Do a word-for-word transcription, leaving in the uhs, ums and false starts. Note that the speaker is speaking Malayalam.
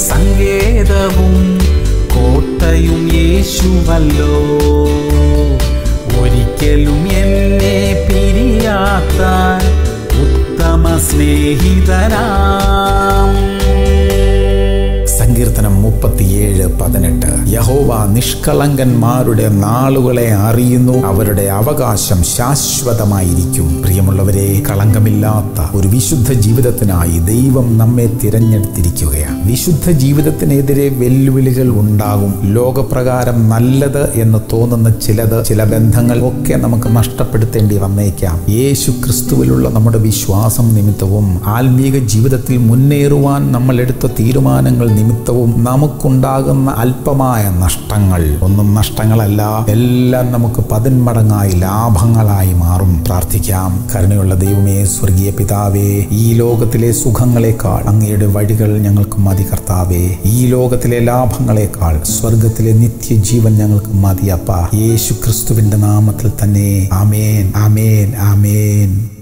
സങ്കേതവും കോട്ടയും യേശുവല്ലോ. ഒരിക്കലും എന്നെ പിരിയാത്ത ഉത്തമ സ്നേഹിതനാം. സങ്കീർത്തനം മുപ്പത്തിയേഴ് പതിനെട്ട്. യഹോവ നിഷ്കളങ്കന്മാരുടെ നാളുകളെ അറിയുന്നു, അവരുടെ അവകാശം ശാശ്വതമായിരിക്കും. പ്രിയമുള്ളവരെ, കളങ്കമില്ലാത്ത ഒരു വിശുദ്ധ ജീവിതത്തിനായി ദൈവം നമ്മെ തിരഞ്ഞെടുത്തിരിക്കുകയാണ്. വിശുദ്ധ ജീവിതത്തിനെതിരെ വെല്ലുവിളികൾ ഉണ്ടാകും. ലോകപ്രകാരം നല്ലത് എന്ന് തോന്നുന്ന ചിലത്, ചില ബന്ധങ്ങൾ ഒക്കെ നമുക്ക് നഷ്ടപ്പെടുത്തേണ്ടി വന്നേക്കാം. യേശു ക്രിസ്തുവിലുള്ള നമ്മുടെ വിശ്വാസം നിമിത്തവും ആത്മീക ജീവിതത്തിൽ മുന്നേറുവാൻ നമ്മൾ എടുത്ത തീരുമാനങ്ങൾ നിമിത്തവും നമുക്കുണ്ടാകുന്ന അല്പമായ നഷ്ടങ്ങൾ ഒന്നും നഷ്ടങ്ങളല്ല, എല്ലാം നമുക്ക് പതിന്മടങ്ങായി ലാഭങ്ങളായി മാറും. പ്രാർത്ഥിക്കാം. കരുണയുള്ള ദൈവമേ, സ്വർഗീയ പിതാവേ, ഈ ലോകത്തിലെ സുഖങ്ങളെക്കാൾ അങ്ങയുടെ വഴികൾ ഞങ്ങൾക്ക് മതി കർത്താവേ. ഈ ലോകത്തിലെ ലാഭങ്ങളെക്കാൾ സ്വർഗത്തിലെ നിത്യജീവൻ ഞങ്ങൾക്ക് മതി അപ്പാ. യേശു ക്രിസ്തുവിന്റെ നാമത്തിൽ തന്നെ ആമേൻ, ആമേൻ, ആമേൻ.